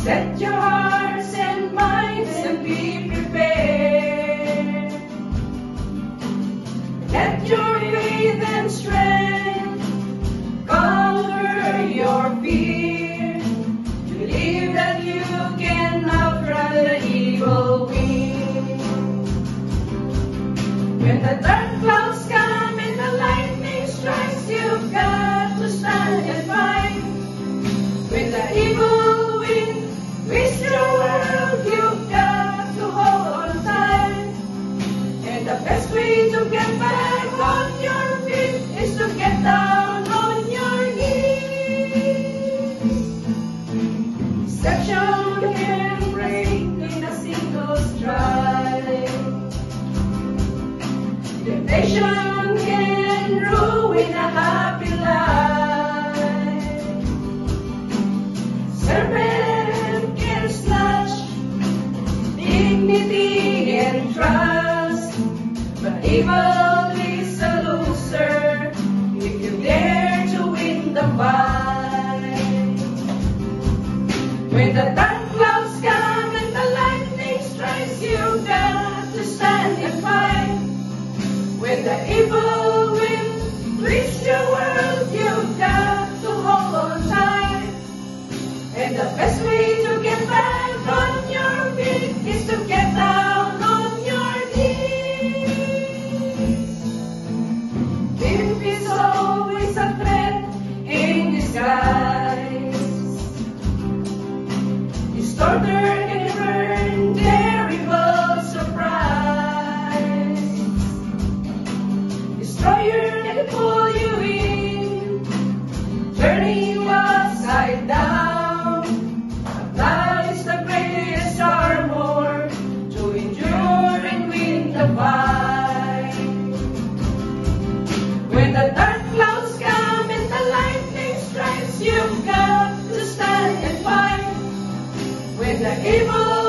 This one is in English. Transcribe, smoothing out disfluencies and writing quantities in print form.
Set your hearts and minds and be prepared. Let your faith and strength conquer your fear. Believe that you can outrun the evil wind. When the dark clouds come and the lightning strikes, you've got to stand and fight. When the evil wind twists your world, you've got to hold on tight. And the best way to get back on your feet is to get down on your knees. Deception can break in a single stride. Temptation can ruin a happy life. Serpent can snatch dignity and trust, but evil is a loser if you dare to win the fight. When the dark clouds come and the lightning strikes, you've got to stand and fight. When the evil wind twists your world, you've got to hold on tight. And the best way to get back on your feet is to get down on your knees. If is always a threat in disguise, distorter can burn terrible surprise. Destroyer can pull you in, turning you upside down. But that is the greatest armor to endure and win the fight. When the dark clouds come and the lightning strikes, you've got to stand and fight. When the evil